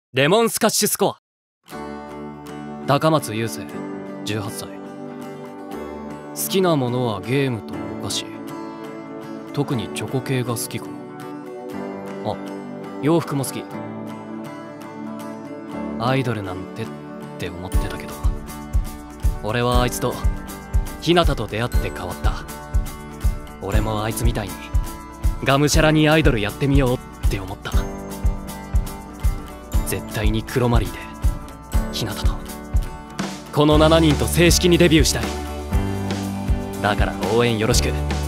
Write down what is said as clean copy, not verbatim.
レモンスカッシュスコア。高松雄生、18歳。好きなものはゲームとお菓子。特にチョコ系が好きかな。あ、洋服も好き。アイドルなんてって思ってたけど、俺はあいつと日向と出会って変わった。俺もあいつみたいにがむしゃらにアイドルやってみようって思った。絶対にクロマリーで日向とこの7人と正式にデビューしたい。だから応援よろしく。